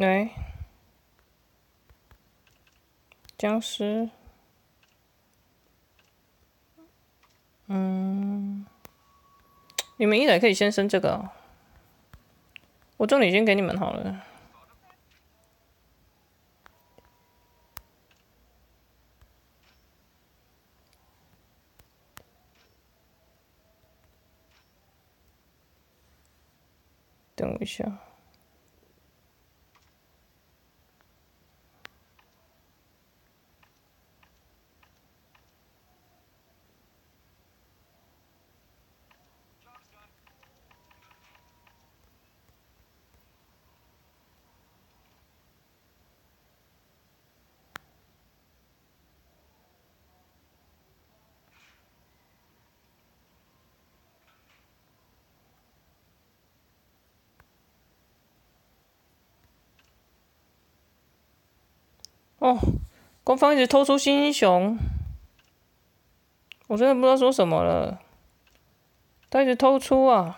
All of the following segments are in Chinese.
来，僵尸，你们一来可以先升这个、我重点先给你们好了。等我一下。哦，官方一直偷出新英雄，我真的不知道说什么了。他一直偷出啊！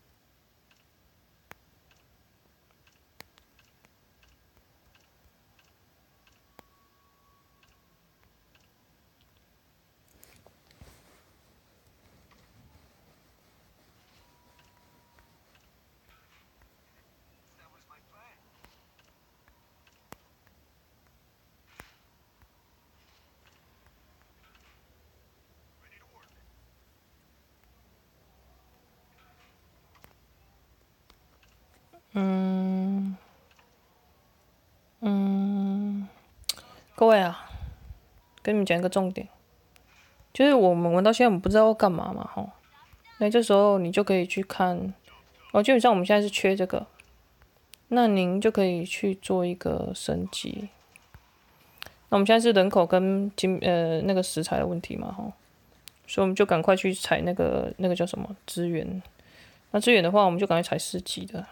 各位啊，跟你们讲一个重点，就是我们玩到现在，我们不知道要干嘛嘛，吼。那这时候你就可以去看，基本上我们现在是缺这个，那您就可以去做一个升级。那我们现在是人口跟那个食材的问题嘛，吼，所以我们就赶快去采那个叫什么资源。那资源的话，我们就赶快采4级的。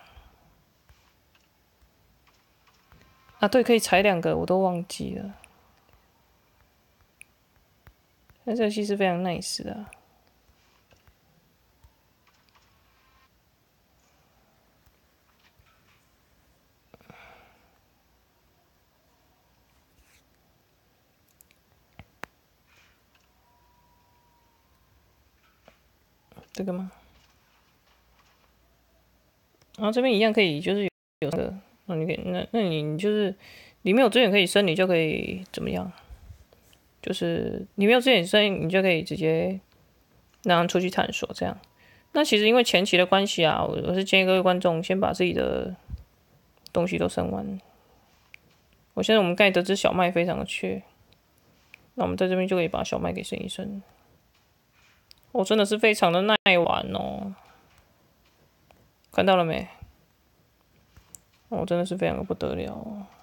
啊，对，可以采2个，我都忘记了。那这个戏是非常 nice 的、啊。这个吗？然后这边一样可以，就是有这个，那你可以，那你就是里面有资源可以升，你就可以怎么样？就是你没有资源升，你就可以直接让出去探索这样。那其实因为前期的关系啊，我是建议各位观众先把自己的东西都升完。现在我们刚才得知小麦非常的缺，那我们在这边就可以把小麦给升一升。我真的是非常的耐玩哦，看到了没？真的是非常的不得了哦。